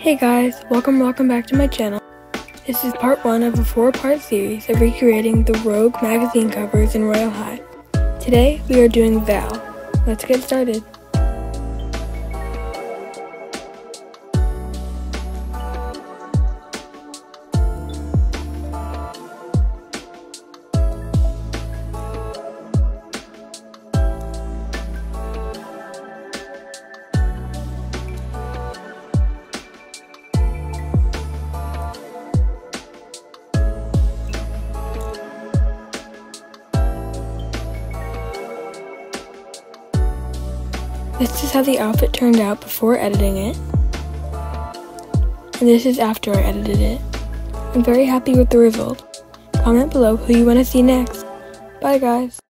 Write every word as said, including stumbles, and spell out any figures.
Hey guys, welcome welcome back to my channel. This is part one of a four-part series of recreating the Rogue magazine covers in Royale High. Today we are doing Val. Let's get started. This is how the outfit turned out before editing it, and this is after I edited it. I'm very happy with the result. Comment below who you want to see next. Bye guys!